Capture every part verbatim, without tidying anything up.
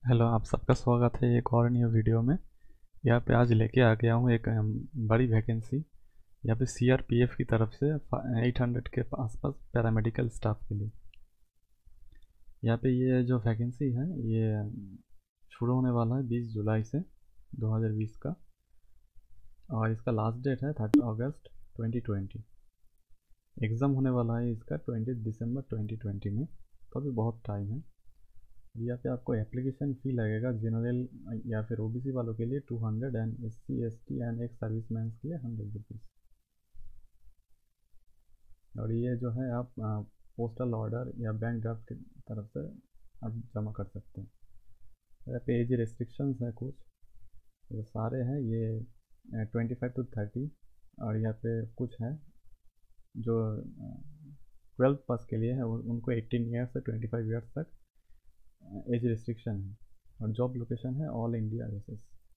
Hello, आप सबका स्वागत है एक और न्यू वीडियो में। यहाँ पे आज लेके आ गया हूँ एक अम, बड़ी वैकेंसी। यहाँ पे सीआरपीएफ की तरफ से आठ सौ के आसपास पैरामेडिकल स्टाफ के लिए। यहाँ पे ये जो वैकेंसी है ये अम, शुरू होने वाला है बीस जुलाई से दो हज़ार बीस का, और इसका लास्ट डेट है थर्ड अगस्त ट्वेंटी ट्वेंटी। एग्ज़ाम होने वाला है इसका ट्वेंटी दिसंबर ट्वेंटी ट्वेंटी में, तो अभी बहुत टाइम है। यहाँ पे आपको एप्लीकेशन फ़ी लगेगा जनरल या फिर ओबीसी वालों के लिए two hundred and S C S T and एक सर्विसमैन के लिए हंड्रेड रुपीज़। और ये जो है आप पोस्टल ऑर्डर या बैंक ड्राफ्ट की तरफ से आप जमा कर सकते हैं। यहाँ पे एज रेस्ट्रिक्शंस है कुछ, ये सारे हैं ये ट्वेंटी फाइव टू थर्टी। और यहाँ पे कुछ है जो ट्वेल्थ पास के लिए है उनको एटीन ईयर्स से ट्वेंटी फाइव ईयर्स तक एज रिस्ट्रिक्शन है। और जॉब लोकेशन है ऑल इंडिया बेसिस।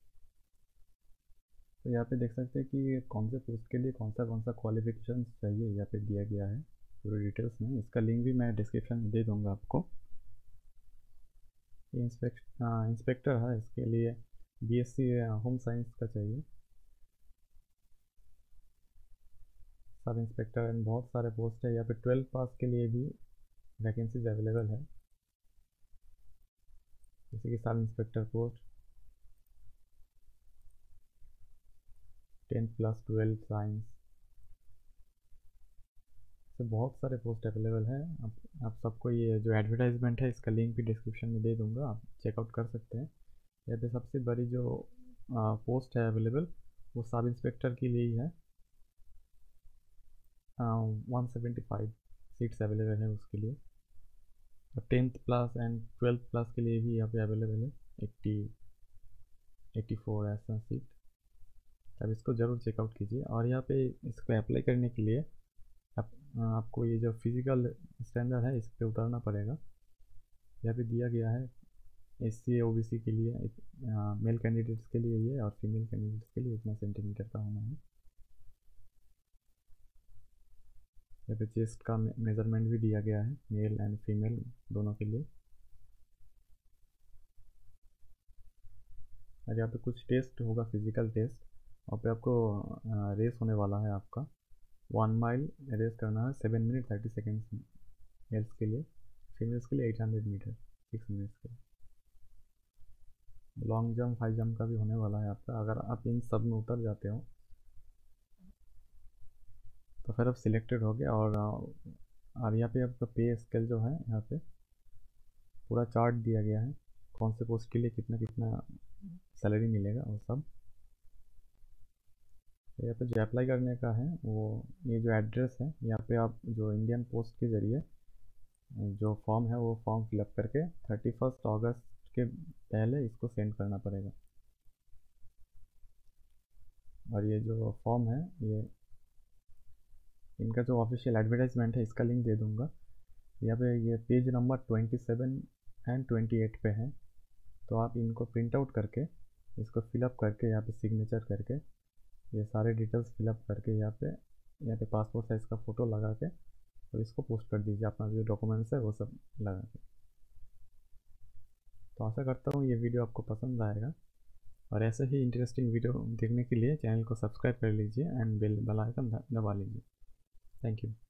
तो यहाँ पे देख सकते हैं कि कौन से पोस्ट के लिए कौन सा कौन सा क्वालिफिकेशन चाहिए, यहाँ पे दिया गया है पूरी डिटेल्स में। इसका लिंक भी मैं डिस्क्रिप्शन में दे दूँगा आपको। इंस्पेक्ट इंस्पेक्टर है, इसके लिए बीएससी होम साइंस का चाहिए। सब इंस्पेक्टर एंड बहुत सारे पोस्ट है। यहाँ पे ट्वेल्थ पास के लिए भी वैकेंसीज अवेलेबल है, जैसे कि sub inspector post, tenth plus twelfth science से बहुत सारे पोस्ट अवेलेबल है। आप, आप सबको ये जो एडवर्टाइजमेंट है इसका लिंक भी डिस्क्रिप्शन में दे दूंगा, आप चेकआउट कर सकते हैं। यहाँ पे सबसे बड़ी जो आ, पोस्ट है अवेलेबल वो सब इंस्पेक्टर के लिए ही है। One seventy five seats available है उसके लिए। और tenth plus and twelfth plus के लिए भी यहाँ पे अवेलेबल है एट्टी एट्टी फोर ऐसा सीट। अब इसको ज़रूर चेकआउट कीजिए। और यहाँ पे इसको अप्लाई करने के लिए आप, आपको ये जो फिज़िकल स्टैंडर्ड है इस पर उतरना पड़ेगा। यहाँ पे दिया गया है S C O B C के लिए मेल कैंडिडेट्स के लिए ये, और फीमेल कैंडिडेट्स के लिए इतना सेंटीमीटर का होना है। यहाँ पे चेस्ट का मेजरमेंट भी दिया गया है मेल एंड फीमेल दोनों के लिए। और यहाँ पे कुछ टेस्ट होगा, फिजिकल टेस्ट। वहाँ पे आपको रेस होने वाला है आपका वन माइल रेस करना है seven minute thirty seconds males के लिए, फीमेल्स के लिए eight hundred metre six minutes के लिए। लॉन्ग जंप हाई जंप का भी होने वाला है आपका। अगर आप इन सब में उतर जाते हो तो फिर आप सिलेक्टेड हो गए। और और यहाँ पे आपका पे स्केल जो है यहाँ पे पूरा चार्ट दिया गया है, कौन से पोस्ट के लिए कितना कितना सैलरी मिलेगा और सब। यहाँ पे जो अप्लाई करने का है वो ये जो एड्रेस है, यहाँ पे आप जो इंडियन पोस्ट के ज़रिए जो फॉर्म है वो फॉर्म फिलअप करके थर्टी फर्स्ट अगस्त के पहले इसको सेंड करना पड़ेगा। और ये जो फॉर्म है ये इनका जो ऑफिशियल एडवर्टाइजमेंट है इसका लिंक दे दूँगा। यहाँ पे ये page number twenty seven and twenty eight पे है, तो आप इनको प्रिंट आउट करके इसको फिलअप करके यहाँ पे सिग्नेचर करके ये सारे डिटेल्स फिलअप करके यहाँ पे यहाँ पे पासपोर्ट साइज़ का फ़ोटो लगा के और इसको पोस्ट कर दीजिए, अपना जो डॉक्यूमेंट्स है वो सब लगा के। तो आशा करता हूँ ये वीडियो आपको पसंद आएगा, और ऐसे ही इंटरेस्टिंग वीडियो देखने के लिए चैनल को सब्सक्राइब कर लीजिए एंड बेल बेल आइकन दबा लीजिए। Thank you.